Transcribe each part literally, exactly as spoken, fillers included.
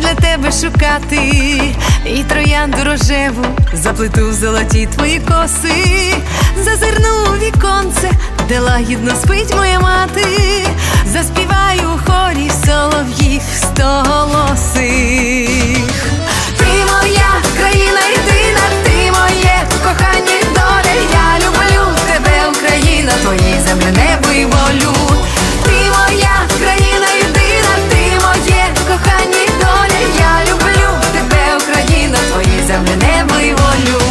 мене тебе шукати, і троянду рожеву заплету в золоті твої коси. Зазирну у віконце, де лагідно спить моя мати, заспіваю у хорі солов'їв стоголосих. Ти моя країна єдина, ти моє кохання й доля. Я люблю тебе, Україна, твої землі, небо й волю. Ти моя країна єдина, ти моє кохання й доля. Я люблю тебе, Україна, твої землі, небо й волю.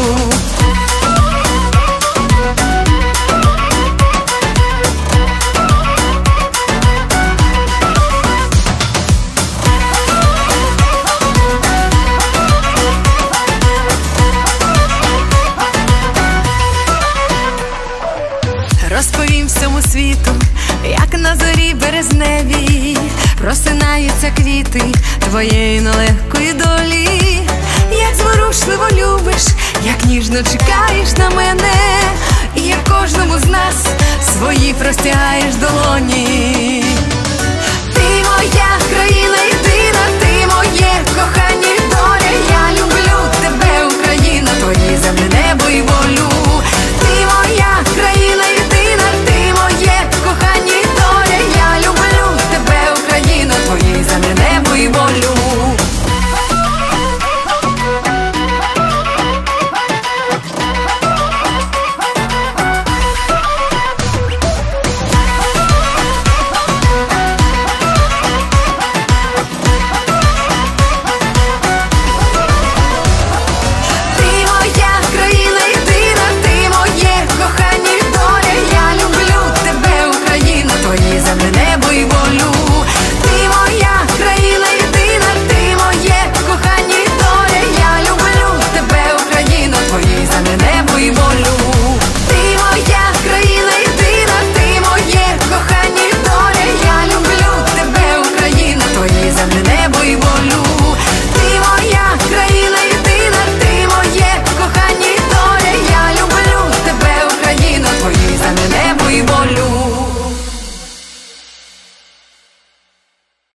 Розповім всьому світу, як на зорі березневій просинаються квіти твоєї нелегкої долі. Як зворушливо любиш, як ніжно чекаєш на мене, і як кожному з нас свої простягаєш долоні. Ти моя країна єдина, ти моє кохання й доля. Я люблю тебе, Україна, твої землі, небо й волю.